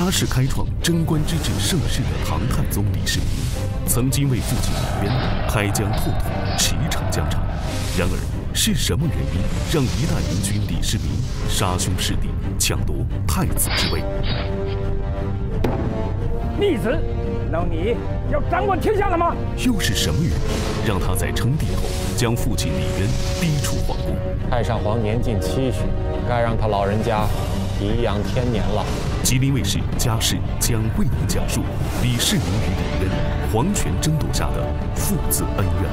他是开创贞观之治盛世的唐太宗李世民，曾经为父亲李渊开疆拓土、驰骋疆场。然而，是什么原因让一代明君李世民杀兄弑弟、抢夺太子之位？ 逆子，难道你要掌管天下了吗？ 又是什么原因让他在称帝后将父亲李渊逼出皇宫？ 太上皇年近70，该让他老人家颐养天年了。 吉林卫视家事将为您讲述李世民与李渊皇权争夺下的父子恩怨。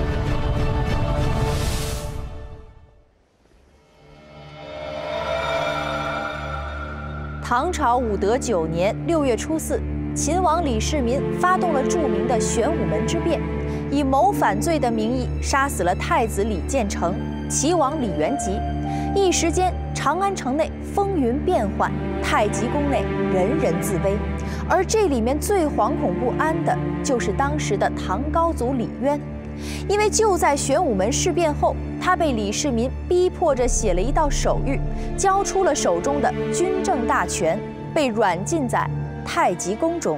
唐朝武德9年6月初4，秦王李世民发动了著名的玄武门之变，以谋反罪的名义杀死了太子李建成、齐王李元吉。一时间，长安城内风云变幻，太极宫内人人自危。而这里面最惶恐不安的，就是当时的唐高祖李渊。因为就在玄武门事变后，他被李世民逼迫着写了一道手谕，交出了手中的军政大权，被软禁在太极宫中。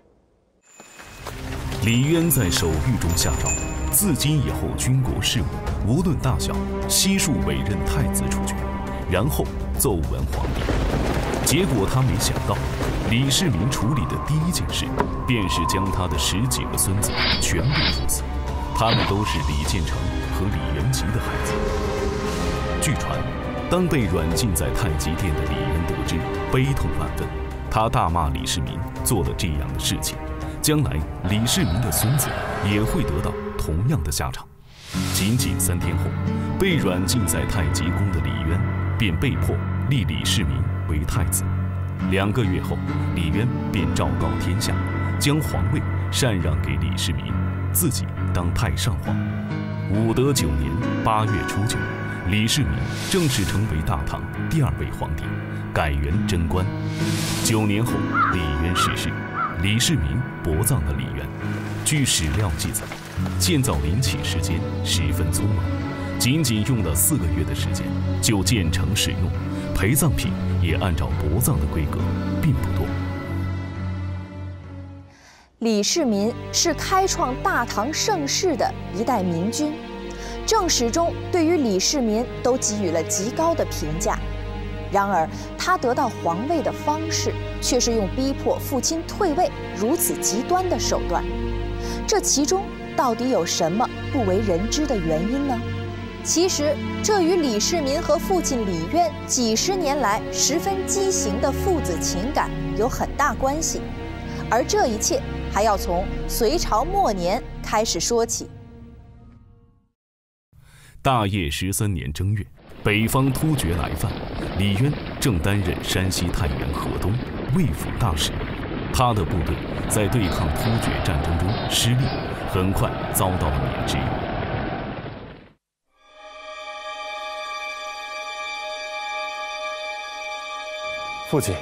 李渊在手谕中下诏，自今以后军国事务无论大小，悉数委任太子处决，然后奏闻皇帝。结果他没想到，李世民处理的第一件事，便是将他的10几个孙子全部处死。他们都是李建成和李元吉的孩子。据传，当被软禁在太极殿的李渊得知，悲痛万分。他大骂李世民做了这样的事情，将来李世民的孙子也会得到同样的下场。仅仅3天后，被软禁在太极宫的李渊便被迫立李世民为太子。2个月后，李渊便昭告天下，将皇位禅让给李世民，自己当太上皇。武德9年8月初9，李世民正式成为大唐第2位皇帝，改元贞观。9年后，李渊逝世，李世民薄葬了李渊。据史料记载，建造陵寝时间十分匆忙，仅仅用了4个月的时间就建成使用，陪葬品也按照薄葬的规格，并不多。 李世民是开创大唐盛世的一代明君，正史中对于李世民都给予了极高的评价。然而，他得到皇位的方式却是用逼迫父亲退位如此极端的手段。这其中到底有什么不为人知的原因呢？其实，这与李世民和父亲李渊几十年来十分畸形的父子情感有很大关系。而这一切还要从隋朝末年开始说起。 大业13年正月，北方突厥来犯，李渊正担任山西太原河东卫府大使。他的部队在对抗突厥战争中失利，很快遭到了免职。 父亲，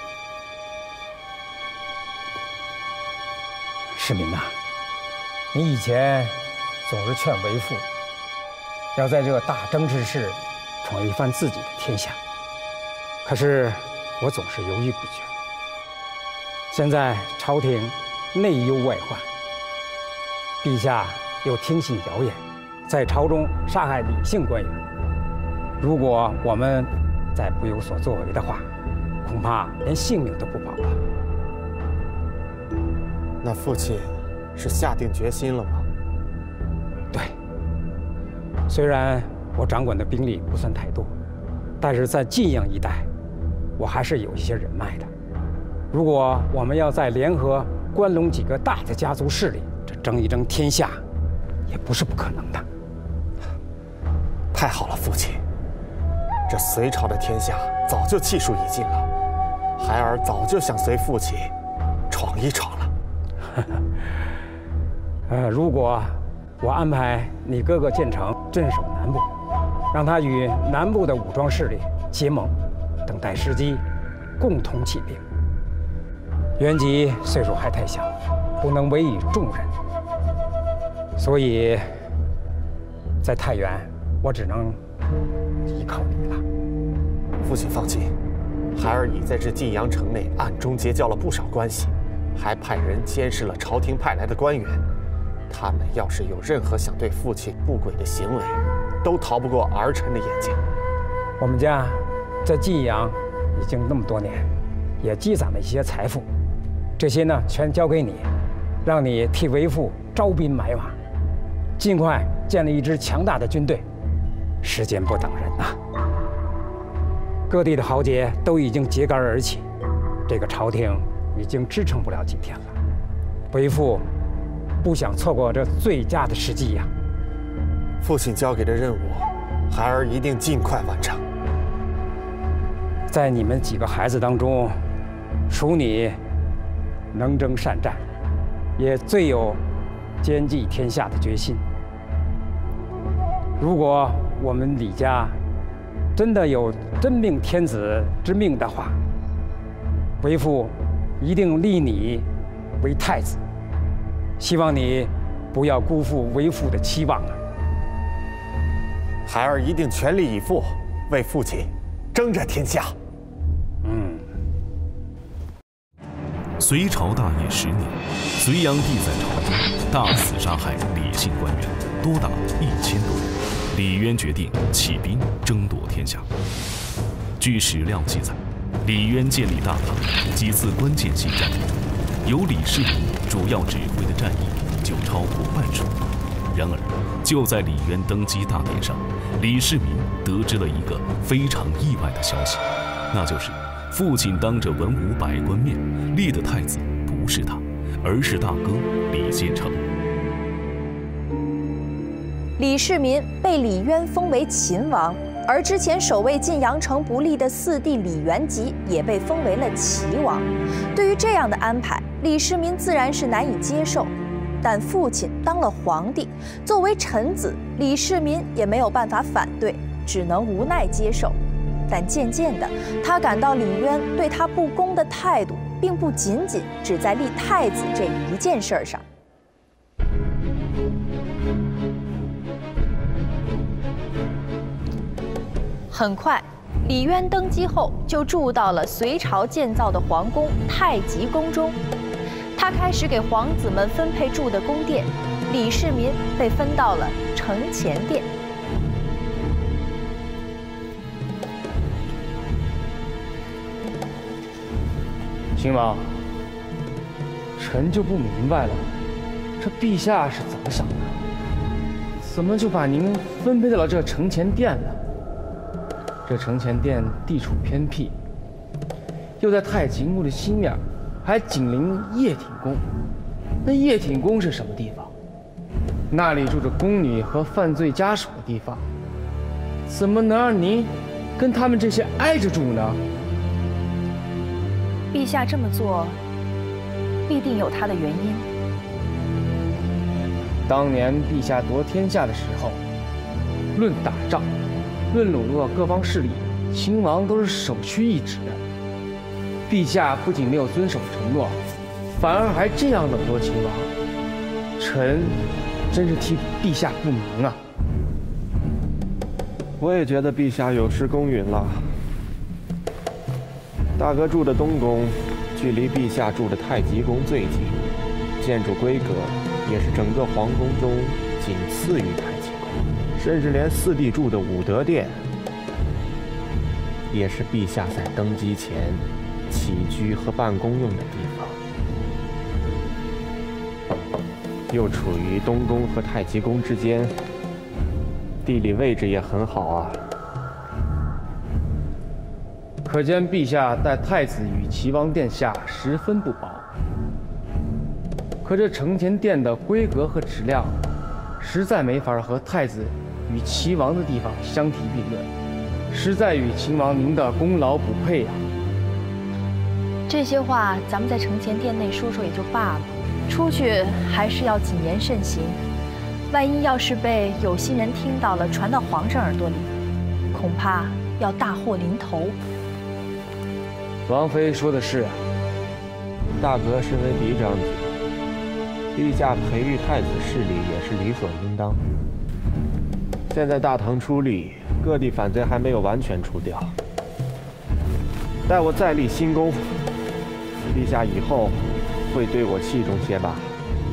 世民呐，你以前总是劝为父要在这个大征之势闯一番自己的天下，可是我总是犹豫不决。现在朝廷内忧外患，陛下又听信谣言，在朝中杀害李姓官员。如果我们再不有所作为的话，恐怕连性命都不保了。 那父亲是下定决心了吗？ 对，虽然我掌管的兵力不算太多，但是在晋阳一带，我还是有一些人脉的。如果我们要再联合关陇几个大的家族势力，这争一争天下，也不是不可能的。 太好了，父亲，这隋朝的天下早就气数已尽了，孩儿早就想随父亲闯一闯了。 如果我安排你哥哥建成镇守南部，让他与南部的武装势力结盟，等待时机，共同起兵。元吉岁数还太小，不能委以重任，所以在太原，我只能依靠你了。 父亲放心， 孩儿已在这晋阳城内暗中结交了不少关系，还派人监视了朝廷派来的官员。他们要是有任何想对父亲不轨的行为，都逃不过儿臣的眼睛。 我们家在晋阳已经那么多年，也积攒了一些财富，这些呢全交给你，让你替为父招兵买马，尽快建立一支强大的军队。时间不等人呐，各地的豪杰都已经揭竿而起，这个朝廷已经支撑不了几天了。为父不想错过这最佳的时机呀。 父亲交给的任务，孩儿一定尽快完成。 在你们几个孩子当中，属你能征善战，也最有兼济天下的决心。如果我们李家真的有真命天子之命的话，为父一定立你为太子。希望你不要辜负为父的期望啊！ 孩儿一定全力以赴，为父亲争这天下。 隋朝大业10年，隋炀帝在朝中大肆杀害李姓官员，多达1000多人。李渊决定起兵争夺天下。据史料记载，李渊建立大唐几次关键性战役，由李世民主要指挥的战役就超过半数。然而，就在李渊登基大典上，李世民得知了一个非常意外的消息，那就是父亲当着文武百官面立的太子不是他，而是大哥李建成。 李世民被李渊封为秦王，而之前守卫晋阳城不利的四弟李元吉也被封为了齐王。对于这样的安排，李世民自然是难以接受。但父亲当了皇帝，作为臣子，李世民也没有办法反对，只能无奈接受。但渐渐的，他感到李渊对他不公的态度，并不仅仅只在立太子这一件事上。很快，李渊登基后就住到了隋朝建造的皇宫太极宫中。他开始给皇子们分配住的宫殿，李世民被分到了承乾殿。 秦王，臣就不明白了，这陛下是怎么想的？怎么就把您分配到了这承乾殿呢？这承乾殿地处偏僻，又在太极宫的西面，还紧邻掖庭宫。那掖庭宫是什么地方？那里住着宫女和犯罪家属的地方，怎么能让您跟他们这些挨着住呢？ 陛下这么做，必定有他的原因。 当年陛下夺天下的时候，论打仗，论笼络各方势力，秦王都是首屈一指的。陛下不仅没有遵守承诺，反而还这样冷落秦王，臣真是替陛下不明啊！ 我也觉得陛下有失公允了。大哥住的东宫，距离陛下住的太极宫最近，建筑规格也是整个皇宫中仅次于太极宫，甚至连四弟住的武德殿，也是陛下在登基前起居和办公用的地方，又处于东宫和太极宫之间，地理位置也很好啊。 可见陛下待太子与齐王殿下十分不薄。可这承乾殿的规格和质量，实在没法和太子与齐王的地方相提并论，实在与秦王您的功劳不配啊！ 这些话咱们在承乾殿内说说也就罢了，出去还是要谨言慎行。万一要是被有心人听到了，传到皇上耳朵里，恐怕要大祸临头。 王妃说的是， 大哥身为嫡长子，陛下培育太子势力也是理所应当。现在大唐出力，各地反贼还没有完全除掉， 待我再立新功，陛下以后会对我器重些吧。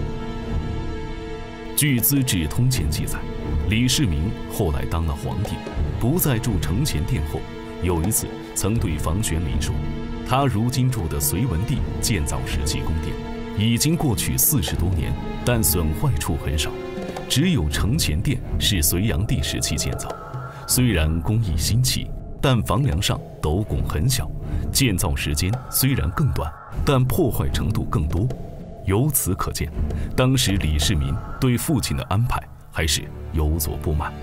据《资治通鉴》记载，李世民后来当了皇帝，不再住承乾殿后，有一次曾对房玄龄说，他如今住的隋文帝建造时期宫殿，已经过去40多年，但损坏处很少，只有承乾殿是隋炀帝时期建造，虽然工艺新奇，但房梁上斗拱很小，建造时间虽然更短，但破坏程度更多。由此可见，当时李世民对父亲的安排还是有所不满。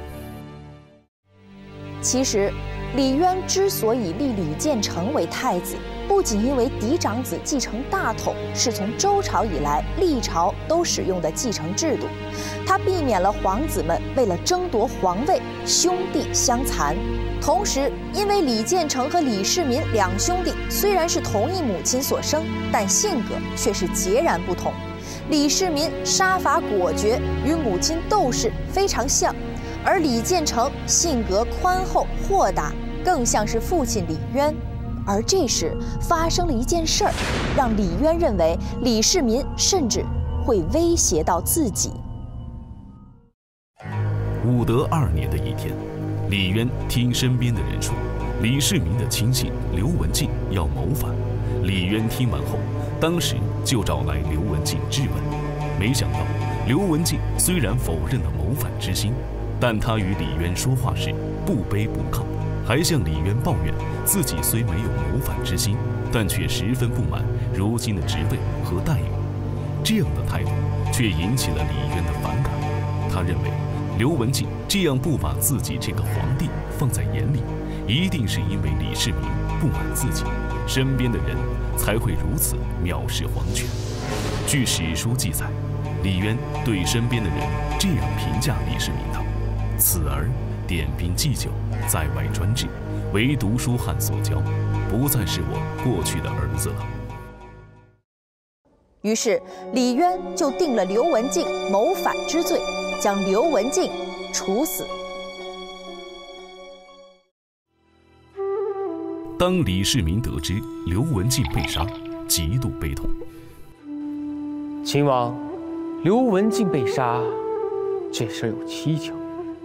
其实，李渊之所以立李建成为太子，不仅因为嫡长子继承大统是从周朝以来历朝都使用的继承制度，他避免了皇子们为了争夺皇位兄弟相残。同时，因为李建成和李世民两兄弟虽然是同一母亲所生，但性格却是截然不同。李世民杀伐果决，与母亲窦氏非常像，而李建成性格宽厚豁达，更像是父亲李渊。而这时发生了一件事儿，让李渊认为李世民甚至会威胁到自己。 武德2年的一天，李渊听身边的人说，李世民的亲信刘文静要谋反。李渊听完后，当时就找来刘文静质问。没想到，刘文静虽然否认了谋反之心，但他与李渊说话时不卑不亢，还向李渊抱怨自己虽没有谋反之心，但却十分不满如今的职位和待遇。这样的态度却引起了李渊的反感。他认为刘文静这样不把自己这个皇帝放在眼里，一定是因为李世民不满自己，身边的人才会如此藐视皇权。据史书记载，李渊对身边的人这样评价李世民道：“此儿点兵祭酒，在外专制，唯读书汉所教，不再是我过去的儿子了。” 于是李渊就定了刘文静谋反之罪，将刘文静处死。 当李世民得知刘文静被杀，极度悲痛。 秦王，刘文静被杀，这事有蹊跷。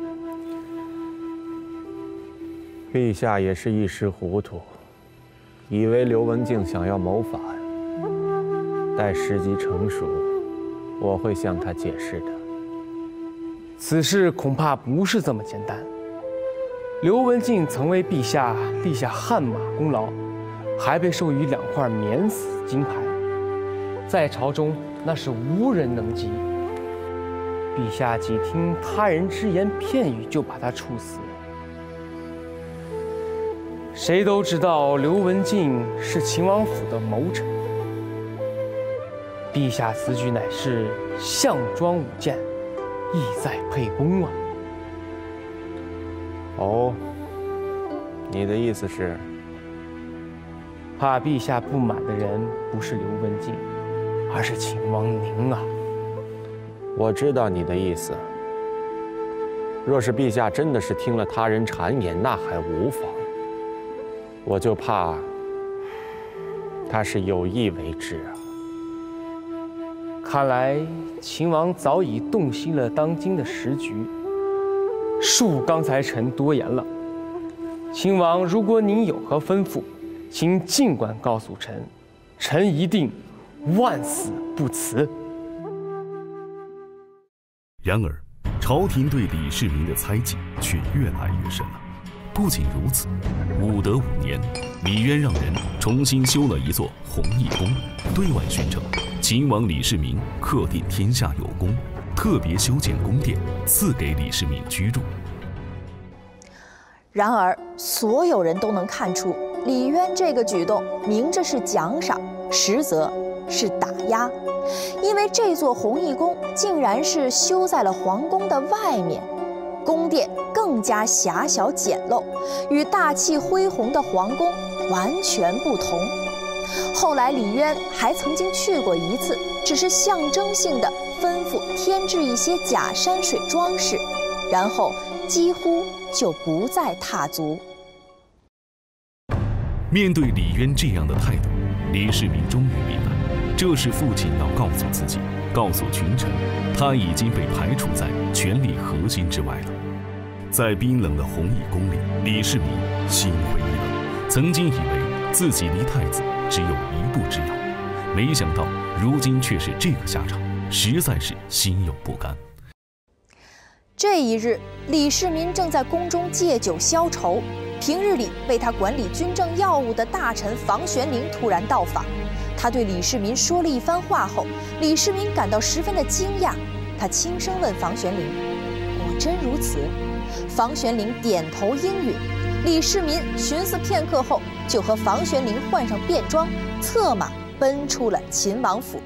陛下也是一时糊涂，以为刘文静想要谋反。待时机成熟，我会向他解释的。 此事恐怕不是这么简单。刘文静曾为陛下立下汗马功劳，还被授予2块免死金牌，在朝中那是无人能及。陛下仅听他人只言片语就把他处死，谁都知道刘文静是秦王府的谋臣。陛下此举乃是项庄舞剑，意在沛公啊！ 哦，你的意思是， 怕陛下不满的人不是刘文静，而是秦王您啊！ 我知道你的意思。若是陛下真的是听了他人谗言，那还无妨。我就怕他是有意为之啊。 看来秦王早已洞悉了当今的时局，恕刚才臣多言了。秦王，如果您有何吩咐，请尽管告诉臣，臣一定万死不辞。 然而，朝廷对李世民的猜忌却越来越深了。不仅如此，武德5年，李渊让人重新修了一座弘义宫，对外宣称秦王李世民克定天下有功，特别修建宫殿赐给李世民居住。 然而，所有人都能看出，李渊这个举动明着是奖赏，实则是打压，因为这座弘义宫竟然是修在了皇宫的外面，宫殿更加狭小简陋，与大气恢宏的皇宫完全不同。后来李渊还曾经去过一次，只是象征性的吩咐添置一些假山水装饰，然后几乎就不再踏足。 面对李渊这样的态度，李世民终于明白，这是父亲要告诉自己，告诉群臣，他已经被排除在权力核心之外了。在冰冷的弘义宫里，李世民心灰意冷，曾经以为自己离太子只有一步之遥，没想到如今却是这个下场，实在是心有不甘。 这一日，李世民正在宫中借酒消愁，平日里为他管理军政要务的大臣房玄龄突然到访。他对李世民说了一番话后，李世民感到十分的惊讶。他轻声问房玄龄：“果真如此？”房玄龄点头应允。李世民寻思片刻后，就和房玄龄换上便装，策马奔出了秦王府。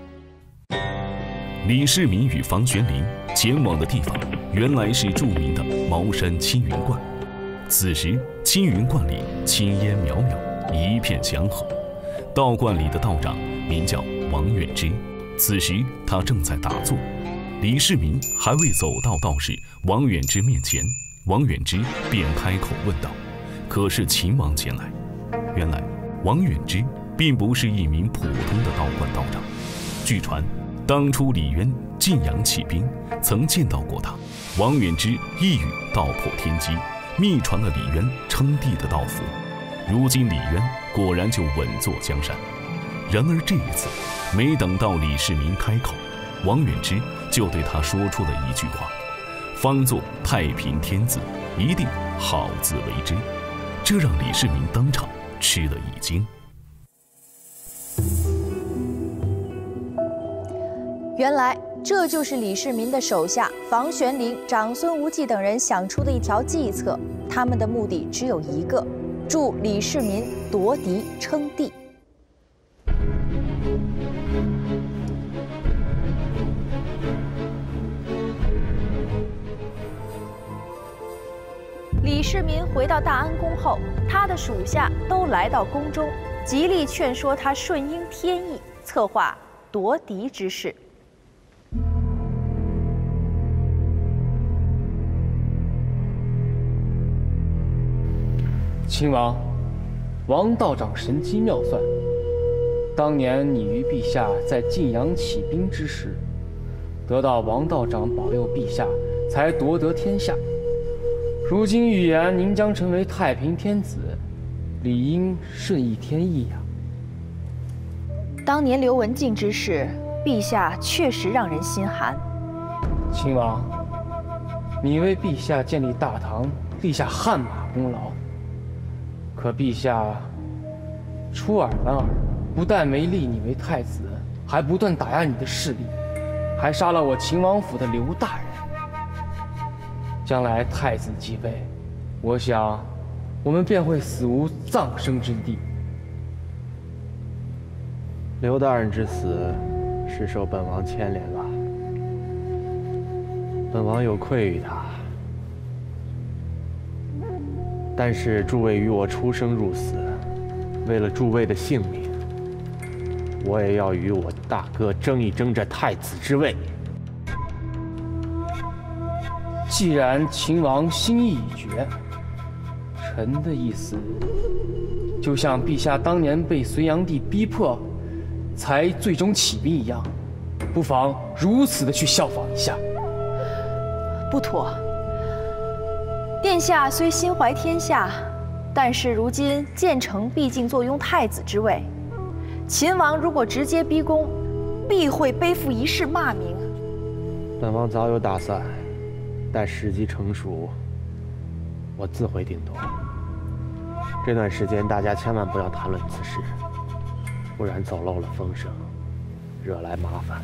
李世民与房玄龄前往的地方，原来是著名的茅山青云观。此时，青云观里青烟袅袅，一片祥和。道观里的道长名叫王远之，此时他正在打坐。李世民还未走到道士王远之面前，王远之便开口问道：“可是秦王前来？”原来，王远之并不是一名普通的道观道长。据传，当初李渊晋阳起兵，曾见到过他。王远之一语道破天机，秘传了李渊称帝的道符。如今李渊果然就稳坐江山。然而这一次，没等到李世民开口，王远之就对他说出了一句话：“方做太平天子，一定好自为之。”这让李世民当场吃了一惊。 原来这就是李世民的手下房玄龄、长孙无忌等人想出的一条计策，他们的目的只有一个：助李世民夺嫡称帝。李世民回到大安宫后，他的属下都来到宫中，极力劝说他顺应天意，策划夺嫡之事。 亲王，王道长神机妙算。当年你与陛下在晋阳起兵之时，得到王道长保佑陛下，才夺得天下。如今预言您将成为太平天子，理应顺应天意呀。 当年刘文静之事，陛下确实让人心寒。 亲王，你为陛下建立大唐立下汗马功劳，可陛下出尔反尔，不但没立你为太子，还不断打压你的势力，还杀了我秦王府的刘大人。将来太子继位，我想我们便会死无葬身之地。 刘大人之死是受本王牵连了，本王有愧于他。但是诸位与我出生入死，为了诸位的性命，我也要与我大哥争一争这太子之位。 既然秦王心意已决，臣的意思就像陛下当年被隋炀帝逼迫，才最终起兵一样，不妨如此的去效仿一下。 不妥。殿下虽心怀天下，但是如今建成毕竟坐拥太子之位，秦王如果直接逼宫，必会背负一世骂名。 本王早有打算，待时机成熟，我自会定夺。这段时间大家千万不要谈论此事，不然走漏了风声，惹来麻烦。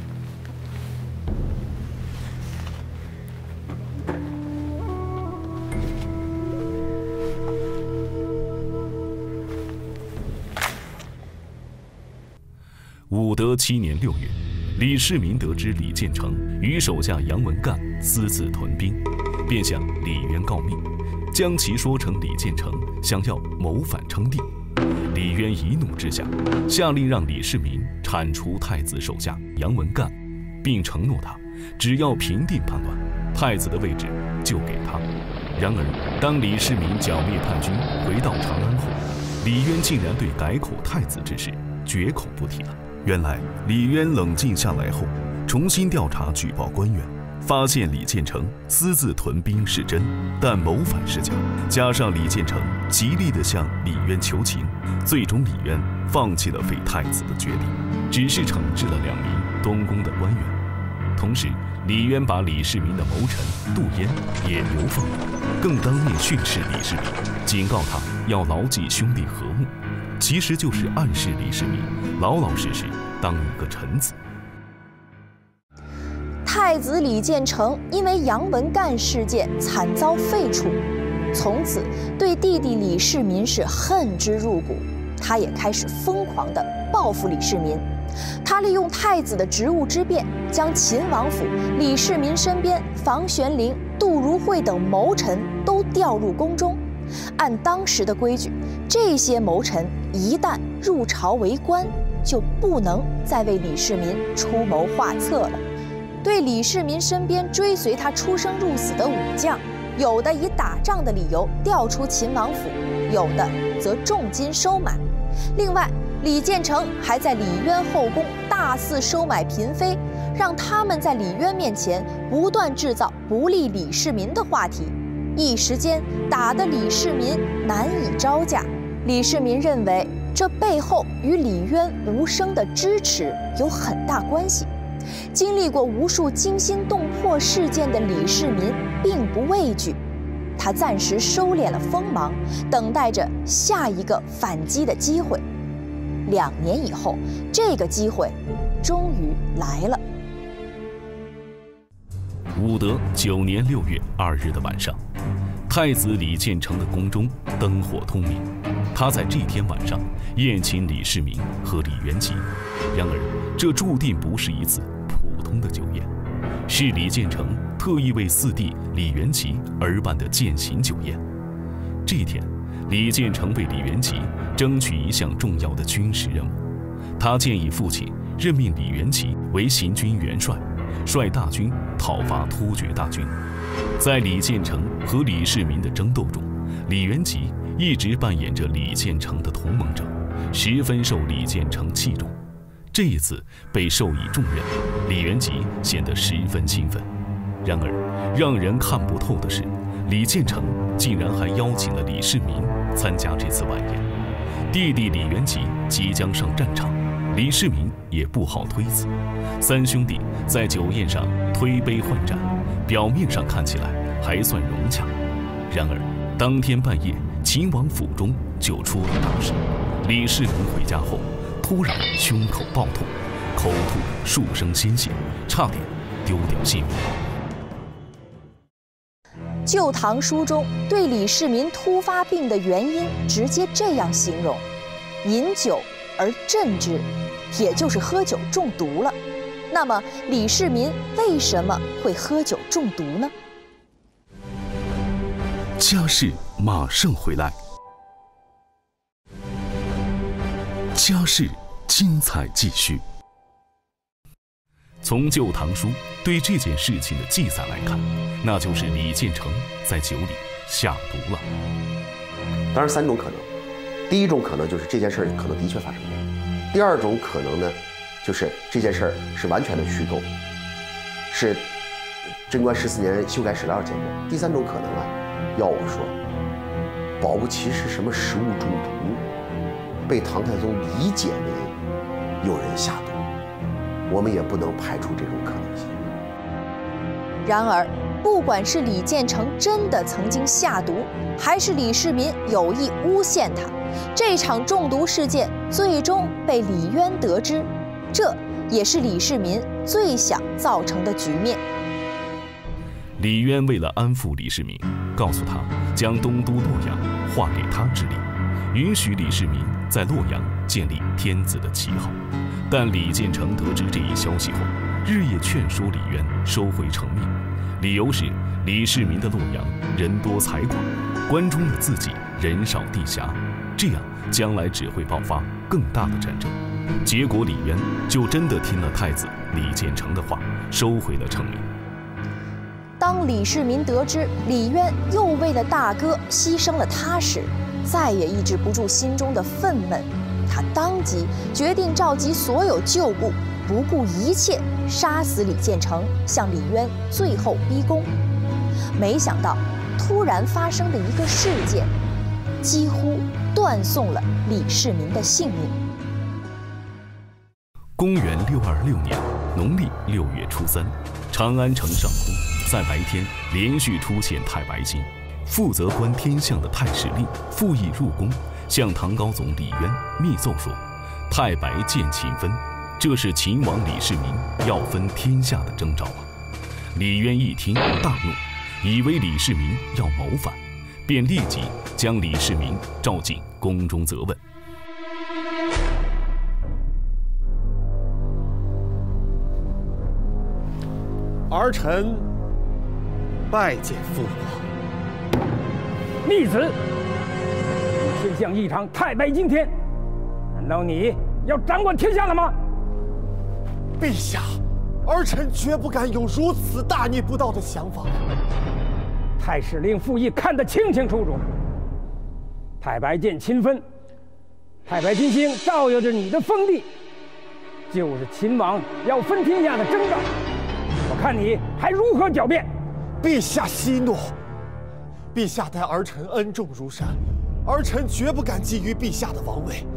武德7年6月，李世民得知李建成与手下杨文干私自屯兵，便向李渊告密，将其说成李建成想要谋反称帝。李渊一怒之下，下令让李世民铲除太子手下杨文干，并承诺他只要平定叛乱，太子的位置就给他。然而，当李世民剿灭叛军回到长安后， 李渊竟然对改口太子之事绝口不提了。原来李渊冷静下来后，重新调查举报官员，发现李建成私自屯兵是真，但谋反是假。加上李建成极力地向李渊求情，最终李渊放弃了废太子的决定，只是惩治了2名东宫的官员。同时，李渊把李世民的谋臣杜淹也流放了，更当面训斥李世民，警告他要牢记兄弟和睦，其实就是暗示李世民老老实实当一个臣子。 太子李建成因为杨文干事件惨遭废除，从此对弟弟李世民是恨之入骨，他也开始疯狂地报复李世民。他利用太子的职务之便，将秦王府、李世民身边房玄龄、杜如晦等谋臣都调入宫中。按当时的规矩，这些谋臣一旦入朝为官，就不能再为李世民出谋划策了。对李世民身边追随他出生入死的武将，有的以打仗的理由调出秦王府，有的则重金收买。另外，李建成还在李渊后宫大肆收买嫔妃，让他们在李渊面前不断制造不利李世民的话题，一时间打得李世民难以招架。李世民认为这背后与李渊无声的支持有很大关系。经历过无数惊心动魄事件的李世民并不畏惧，他暂时收敛了锋芒，等待着下一个反击的机会。2年以后，这个机会终于来了。 武德9年6月2日的晚上，太子李建成的宫中灯火通明，他在这天晚上宴请李世民和李元吉。然而，这注定不是一次普通的酒宴，是李建成特意为4弟李元吉而办的践行酒宴。这一天，李建成为李元吉争取一项重要的军事任务，他建议父亲任命李元吉为行军元帅，率大军讨伐突厥大军。在李建成和李世民的争斗中，李元吉一直扮演着李建成的同盟者，十分受李建成器重。这一次被授以重任，李元吉显得十分兴奋。然而，让人看不透的是，李建成竟然还邀请了李世民参加这次晚宴。弟弟李元吉即将上战场，李世民也不好推辞。3兄弟在酒宴上推杯换盏，表面上看起来还算融洽。然而，当天半夜，秦王府中就出了大事。李世民回家后，突然胸口爆痛，口吐数升鲜血，差点丢掉性命。 《旧唐书》中对李世民突发病的原因直接这样形容：饮酒而鸩之，也就是喝酒中毒了。那么，李世民为什么会喝酒中毒呢？ 家事马上回来。家事精彩继续。从《旧唐书》对这件事情的记载来看，那就是李建成在酒里下毒了。 当然3种可能，第一种可能就是这件事可能的确发生过，第2种可能呢，就是这件事是完全的虚构，是贞观14年修改史料结果。第3种可能啊，要我说，保不齐是什么食物中毒，被唐太宗理解为有人下毒，我们也不能排除这种可能性。 然而，不管是李建成真的曾经下毒，还是李世民有意诬陷他，这场中毒事件最终被李渊得知，这也是李世民最想造成的局面。 李渊为了安抚李世民，告诉他将东都洛阳划给他治理，允许李世民在洛阳建立天子的旗号。但李建成得知这一消息后，日夜劝说李渊收回成命，理由是李世民的洛阳人多财广，关中的自己人少地狭，这样将来只会爆发更大的战争。结果李渊就真的听了太子李建成的话，收回了成命。 当李世民得知李渊又为了大哥牺牲了他时， 再也抑制不住心中的愤懑，他当即决定召集所有旧部，不顾一切杀死李建成，向李渊最后逼宫。没想到，突然发生的一个事件，几乎断送了李世民的性命。 公元626年农历6月初3，长安城上空在白天连续出现太白星。负责观天象的太史令复议入宫，向唐高宗李渊密奏说：“太白见秦分，这是秦王李世民要分天下的征兆啊！”李渊一听大怒，以为李世民要谋反，便立即将李世民召进宫中责问。 儿臣拜见父王。 逆子！你天象异常，太白惊天，难道你要掌管天下了吗？ 陛下，儿臣绝不敢有如此大逆不道的想法。 太史令复议看得清清楚楚，太白见秦分，太白金星照耀着你的封地，就是秦王要分天下的征兆。我看你还如何狡辩？ 陛下息怒。陛下待儿臣恩重如山，儿臣绝不敢觊觎陛下的王位。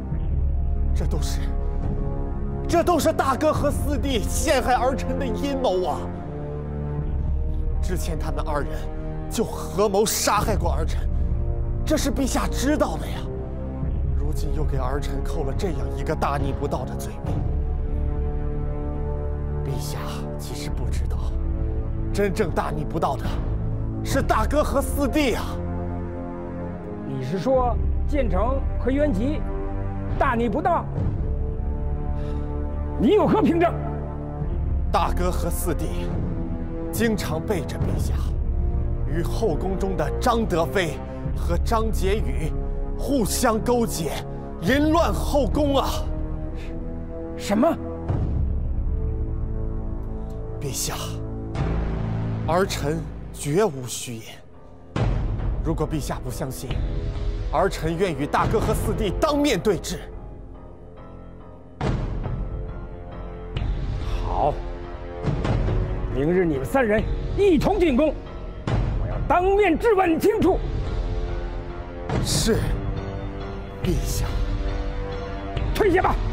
这都是大哥和四弟陷害儿臣的阴谋啊！之前他们二人就合谋杀害过儿臣，这是陛下知道的呀。如今又给儿臣扣了这样一个大逆不道的罪名，陛下其实不知道，真正大逆不道的是大哥和四弟啊！ 你是说建成和元吉大逆不道？你有何凭证？ 大哥和四弟经常背着陛下，与后宫中的张德妃和张婕妤互相勾结，淫乱后宫啊！ 什么？ 陛下，儿臣绝无虚言。如果陛下不相信，儿臣愿与大哥和四弟当面对质。 好，明日你们三人一同进宫，我要当面质问清楚。 是，陛下。 退下吧。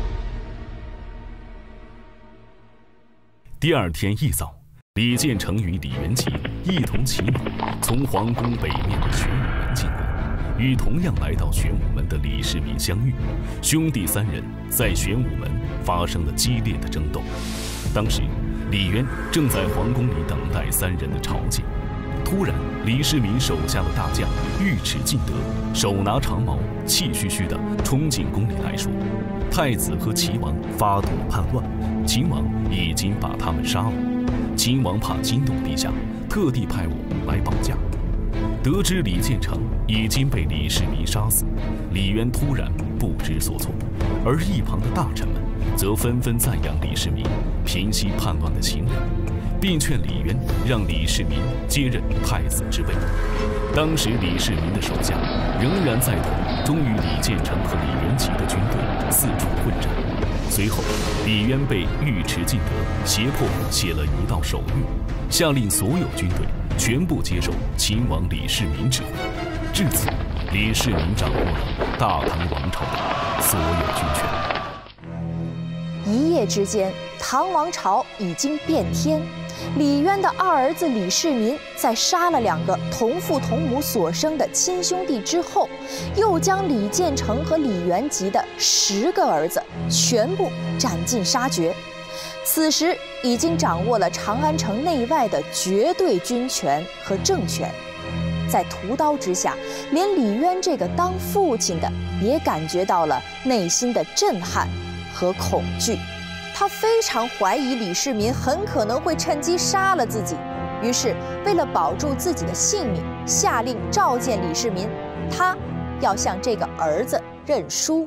第二天一早，李建成与李元吉一同骑马从皇宫北面的玄武门进宫，与同样来到玄武门的李世民相遇。兄弟三人在玄武门发生了激烈的争斗。当时，李渊正在皇宫里等待三人的朝见。突然，李世民手下的大将尉迟敬德手拿长矛，气吁吁地冲进宫里来说：“太子和齐王发动了叛乱，秦王已经把他们杀了。秦王怕惊动陛下，特地派我来保驾。”得知李建成已经被李世民杀死，李渊突然不知所措，而一旁的大臣们则纷纷赞扬李世民平息叛乱的行为，并劝李渊让李世民接任太子之位。当时李世民的手下仍然在等忠于李建成和李元吉的军队四处混战。随后，李渊被尉迟敬德胁迫写了一道手谕，下令所有军队全部接受秦王李世民指挥。至此，李世民掌握了大唐王朝的所有军权。 一夜之间，唐王朝已经变天。李渊的二儿子李世民在杀了2个同父同母所生的亲兄弟之后，又将李建成和李元吉的10个儿子全部斩尽杀绝。此时已经掌握了长安城内外的绝对军权和政权。在屠刀之下，连李渊这个当父亲的也感觉到了内心的震撼和恐惧。他非常怀疑李世民很可能会趁机杀了自己，于是为了保住自己的性命，下令召见李世民，他要向这个儿子认输。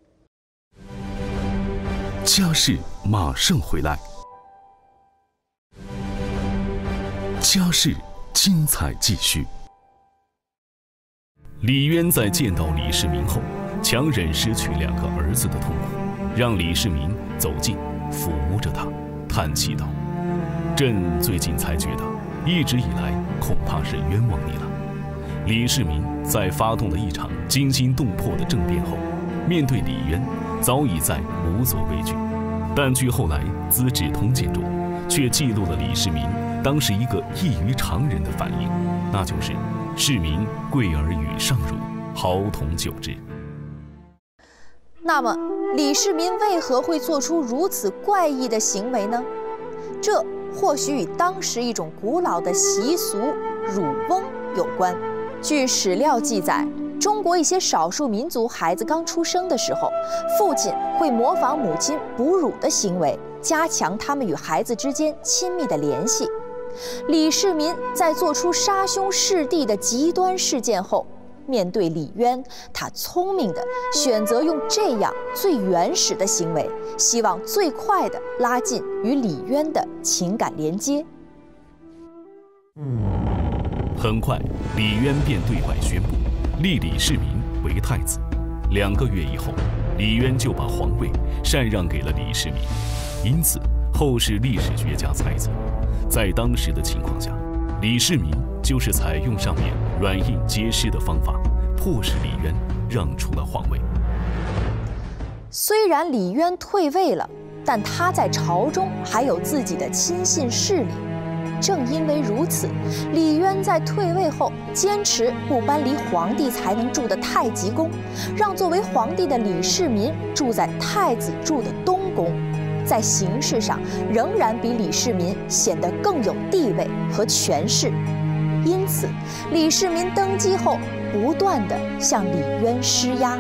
家事马上回来，家事精彩继续。 李渊在见到李世民后，强忍失去2个儿子的痛苦，让李世民走近，抚摸着他，叹气道：“朕最近才觉得，一直以来恐怕是冤枉你了。”李世民在发动了一场惊心动魄的政变后，面对李渊，早已在无所畏惧。但据后来《资治通鉴》中，却记录了李世民当时一个异于常人的反应，那就是市民跪而与上乳，豪同久之。 那么，李世民为何会做出如此怪异的行为呢？这或许与当时一种古老的习俗乳翁有关。据史料记载，中国一些少数民族孩子刚出生的时候，父亲会模仿母亲哺乳的行为，加强他们与孩子之间亲密的联系。李世民在做出杀兄弑弟的极端事件后，面对李渊，他聪明地选择用这样最原始的行为，希望最快地拉近与李渊的情感连接。 很快，李渊便对外宣布立李世民为太子。2个月以后，李渊就把皇位禅让给了李世民。因此，后世历史学家猜测，在当时的情况下，李世民就是采用上面软硬皆施的方法，迫使李渊让出了皇位。 虽然李渊退位了，但他在朝中还有自己的亲信势力。正因为如此，李渊在退位后坚持不搬离皇帝才能住的太极宫，让作为皇帝的李世民住在太子住的东宫，在形式上仍然比李世民显得更有地位和权势。因此，李世民登基后不断地向李渊施压。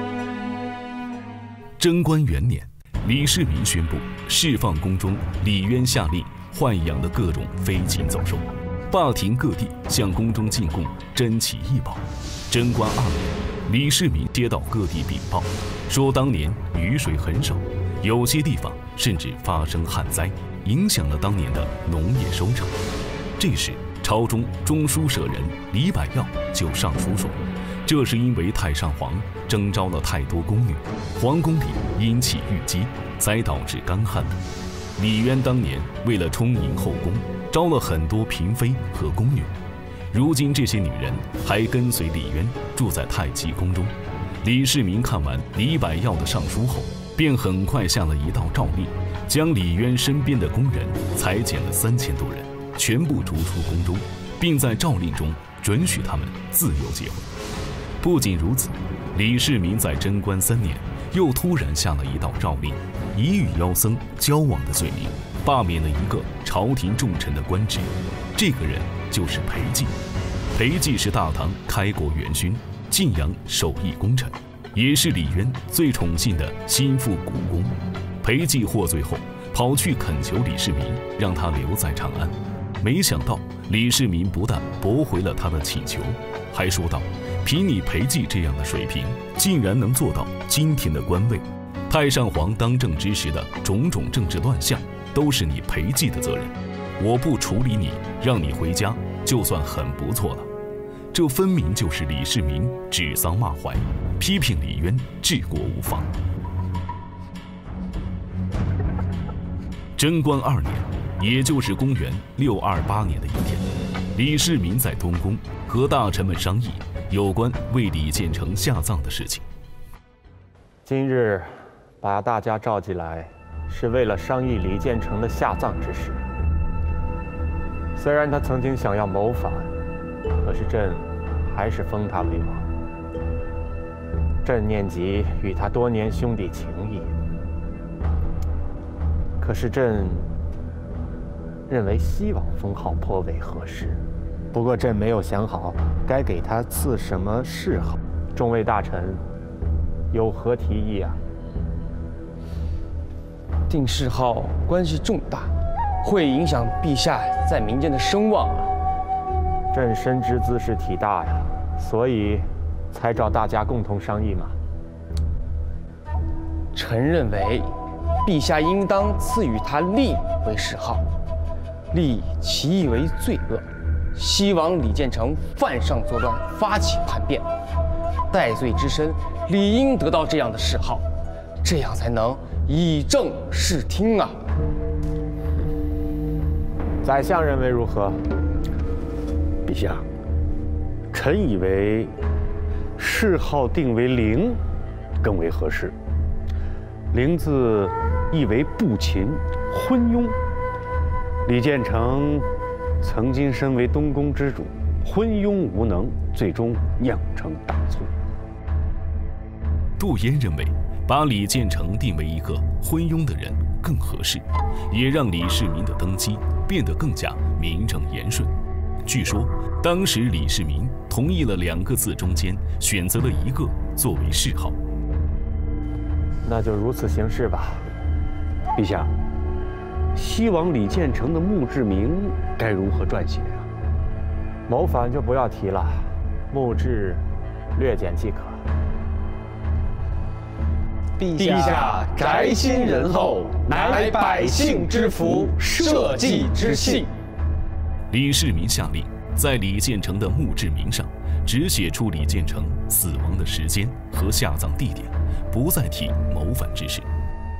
贞观元年，李世民宣布释放宫中李渊下令豢养的各种飞禽走兽，罢停各地向宫中进贡珍奇异宝。贞观2年，李世民接到各地禀报，说当年雨水很少，有些地方甚至发生旱灾，影响了当年的农业收成。这时，朝中中书舍人李百药就上书说，这是因为太上皇征召了太多宫女，皇宫里阴气郁积，才导致干旱的。李渊当年为了充盈后宫，招了很多嫔妃和宫女，如今这些女人还跟随李渊住在太极宫中。李世民看完李百药的上书后，便很快下了一道诏令，将李渊身边的宫人裁减了3000多人，全部逐出宫中，并在诏令中准许他们自由结婚。不仅如此，李世民在贞观3年又突然下了一道诏令，以与妖僧交往的罪名，罢免了一个朝廷重臣的官职。这个人就是裴寂。裴寂是大唐开国元勋，晋阳首义功臣，也是李渊最宠信的心腹股肱。裴寂获罪后，跑去恳求李世民让他留在长安。没想到李世民不但驳回了他的请求，还说道：“凭你裴寂这样的水平，竟然能做到今天的官位，太上皇当政之时的种种政治乱象，都是你裴寂的责任。我不处理你，让你回家，就算很不错了。”这分明就是李世民指桑骂槐，批评李渊治国无方。贞观2年，也就是公元628年的一天，李世民在东宫和大臣们商议有关为李建成下葬的事情。 今日把大家召集来，是为了商议李建成的下葬之事。虽然他曾经想要谋反，可是朕还是封他为王。朕念及与他多年兄弟情谊，可是朕认为西王封号颇为合适。不过朕没有想好该给他赐什么谥号，众位大臣有何提议啊？ 定谥号关系重大，会影响陛下在民间的声望啊。 朕深知兹事体大呀，所以才找大家共同商议嘛。 臣认为，陛下应当赐予他厉为谥号，厉其意为罪恶。西王李建成犯上作乱，发起叛变， 戴罪之身，理应得到这样的谥号，这样才能以正视听啊！ 宰相认为如何？ 陛下，臣以为谥号定为陵更为合适。陵字意为不勤、昏庸。李建成曾经身为东宫之主，昏庸无能，最终酿成大错。 杜淹认为，把李建成定为一个昏庸的人更合适，也让李世民的登基变得更加名正言顺。据说，当时李世民同意了2个字中间选择了1个作为谥号。 那就如此行事吧。 陛下，西王李建成的墓志铭该如何撰写呀？ 谋反就不要提了，墓志略简即可。 陛下宅心仁厚，乃百姓之福，社稷之幸。 李世民下令，在李建成的墓志铭上只写出李建成死亡的时间和下葬地点，不再提谋反之事。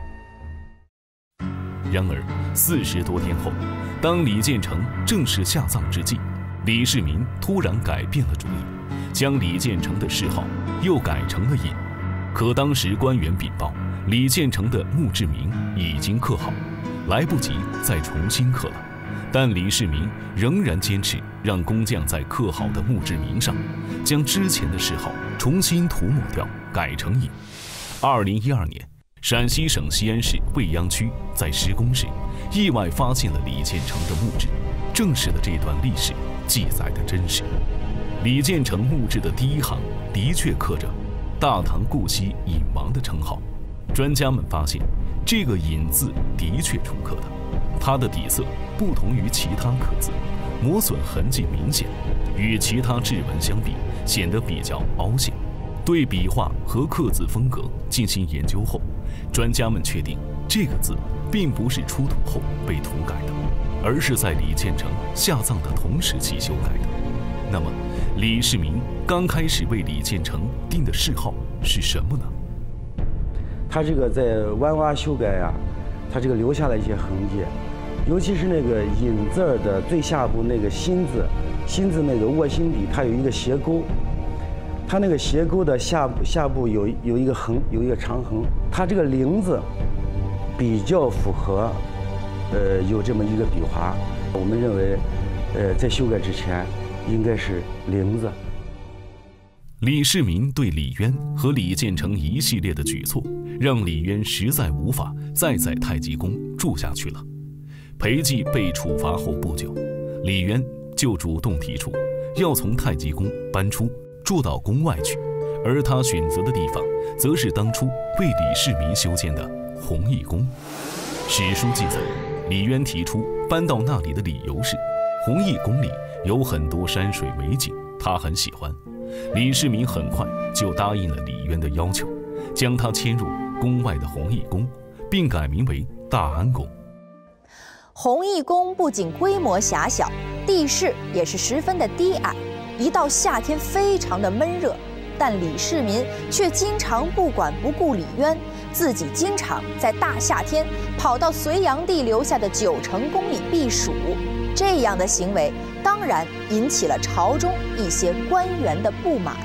然而40多天后，当李建成正式下葬之际，李世民突然改变了主意，将李建成的谥号又改成了尹。可当时官员禀报，李建成的墓志铭已经刻好，来不及再重新刻了。但李世民仍然坚持让工匠在刻好的墓志铭上，将之前的谥号重新涂抹掉，改成尹。2012年，陕西省西安市未央区在施工时，意外发现了李建成的墓志，证实了这段历史记载的真实。李建成墓志的第1行的确刻着“大唐顾惜尹王”的称号。专家们发现，这个“尹”字的确重刻的，它的底色不同于其他刻字，磨损痕迹明显，与其他志文相比，显得比较凹陷。对笔画和刻字风格进行研究后，专家们确定这个字并不是出土后被涂改的，而是在李建成下葬的同时期修改的。那么，李世民刚开始为李建成定的谥号是什么呢？ 他这个在弯挖修改啊，他这个留下了一些痕迹，尤其是那个“尹”字的最下部那个“心”字，“心”字那个卧心底，它有一个斜钩，它那个斜钩的下部有一个横，有一个长横。它这个“陵”字比较符合，有这么一个笔划。我们认为，在修改之前应该是“陵”字。 李世民对李渊和李建成一系列的举措，让李渊实在无法再在太极宫住下去了。裴寂被处罚后不久，李渊就主动提出要从太极宫搬出，住到宫外去，而他选择的地方，则是当初为李世民修建的弘义宫。史书记载，李渊提出搬到那里的理由是，弘义宫里有很多山水美景，他很喜欢。李世民很快就答应了李渊的要求，将他迁入宫外的弘义宫，并改名为大安宫。 弘义宫不仅规模狭小，地势也是十分的低矮，一到夏天非常的闷热。但李世民却经常不管不顾李渊，自己经常在大夏天跑到隋炀帝留下的9成宫里避暑。这样的行为当然引起了朝中一些官员的不满。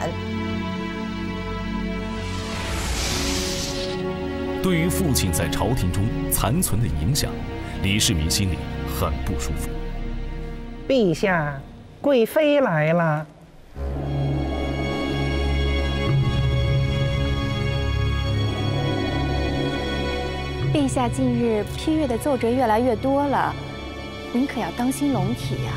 对于父亲在朝廷中残存的影响，李世民心里很不舒服。 陛下，贵妃来了。 陛下近日批阅的奏折越来越多了，您可要当心龙体呀。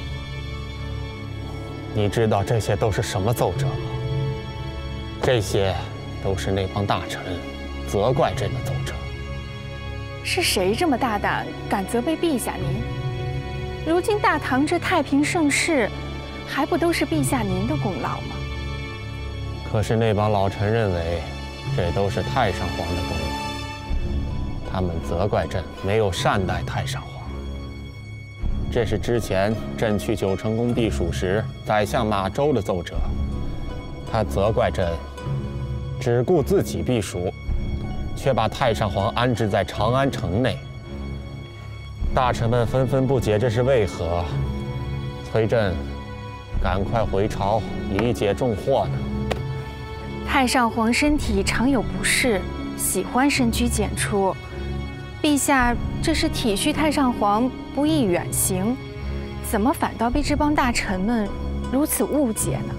你知道这些都是什么奏折吗？这些都是那帮大臣责怪朕的奏折。 是谁这么大胆，敢责备陛下您？如今大唐这太平盛世，还不都是陛下您的功劳吗？ 可是那帮老臣认为，这都是太上皇的功劳。他们责怪朕没有善待太上皇。这是之前朕去9成宫避暑时，宰相马周的奏折。 他责怪朕只顾自己避暑，却把太上皇安置在长安城内。大臣们纷纷不解这是为何，催朕赶快回朝以解重祸呢。 太上皇身体常有不适，喜欢深居简出。陛下这是体恤太上皇不宜远行，怎么反倒被这帮大臣们如此误解呢？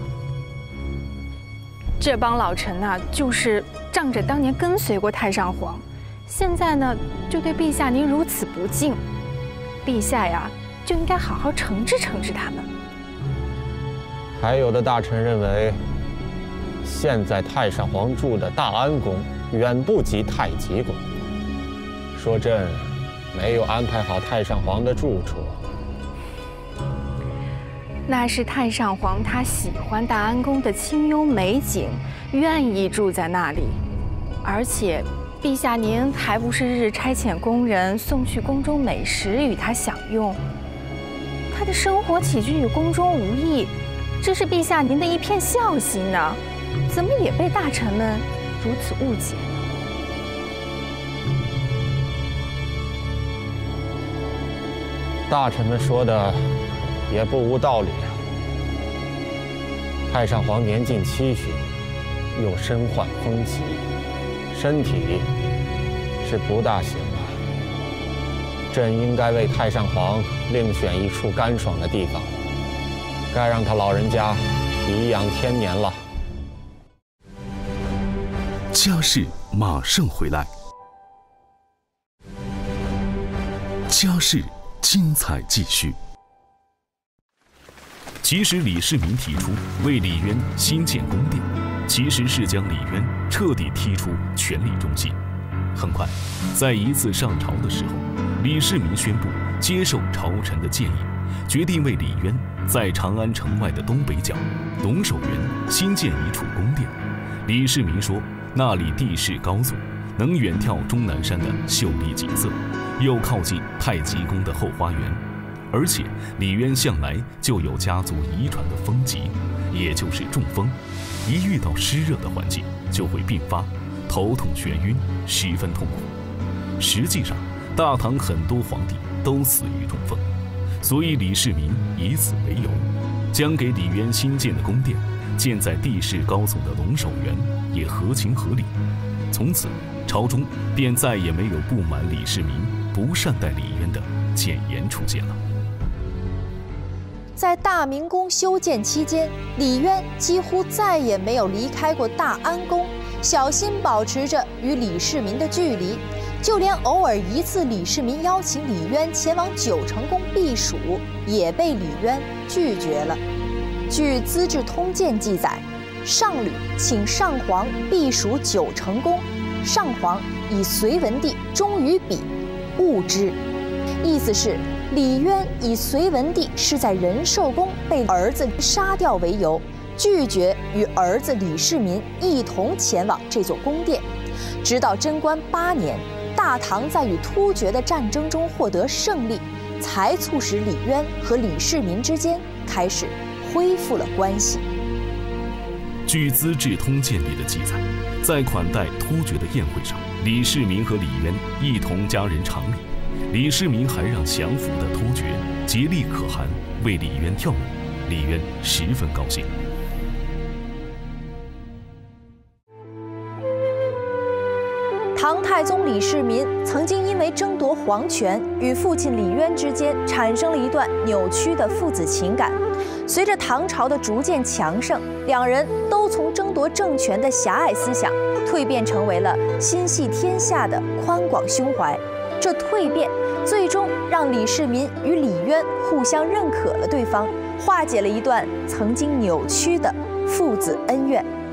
这帮老臣呐，就是仗着当年跟随过太上皇，现在呢就对陛下您如此不敬，陛下呀就应该好好惩治惩治他们。 还有的大臣认为，现在太上皇住的大安宫远不及太极宫，说朕没有安排好太上皇的住处。 那是太上皇他喜欢大安宫的清幽美景，愿意住在那里。而且，陛下您还不是日差遣宫人送去宫中美食与他享用，他的生活起居与宫中无异，这是陛下您的一片孝心呢，怎么也被大臣们如此误解呢？ 大臣们说的也不无道理啊。太上皇年近70，又身患风疾，身体是不大行了。朕应该为太上皇另选一处干爽的地方，该让他老人家颐养天年了。 家事马上回来，家事精彩继续。其实李世民提出为李渊新建宫殿，其实是将李渊彻底踢出权力中心。很快，在一次上朝的时候，李世民宣布接受朝臣的建议，决定为李渊在长安城外的东北角龙首原新建一处宫殿。李世民说，那里地势高耸，能远眺终南山的秀丽景色，又靠近太极宫的后花园。而且李渊向来就有家族遗传的风疾，也就是中风，一遇到湿热的环境就会病发，头痛眩晕，十分痛苦。实际上，大唐很多皇帝都死于中风，所以李世民以此为由，将给李渊新建的宫殿建在地势高耸的龙首原，也合情合理。从此，朝中便再也没有不满李世民不善待李渊的谏言出现了。 在大明宫修建期间，李渊几乎再也没有离开过大安宫，小心保持着与李世民的距离。就连偶尔一次李世民邀请李渊前往九成宫避暑，也被李渊拒绝了。据《资治通鉴》记载，上吕请上皇避暑九成宫，上皇以隋文帝忠于彼，恶之。意思是李渊以隋文帝是在仁寿宫被儿子杀掉为由，拒绝与儿子李世民一同前往这座宫殿。直到贞观8年，大唐在与突厥的战争中获得胜利，才促使李渊和李世民之间开始恢复了关系。 据《资治通鉴》里的记载，在款待突厥的宴会上，李世民和李渊一同家人尝礼。李世民还让降服的突厥竭力可汗为李渊跳舞，李渊十分高兴。 唐太宗李世民曾经因为争夺皇权，与父亲李渊之间产生了一段扭曲的父子情感。随着唐朝的逐渐强盛，两人都从争夺政权的狭隘思想，蜕变成为了心系天下的宽广胸怀。这蜕变最终让李世民与李渊互相认可了对方，化解了一段曾经扭曲的父子恩怨。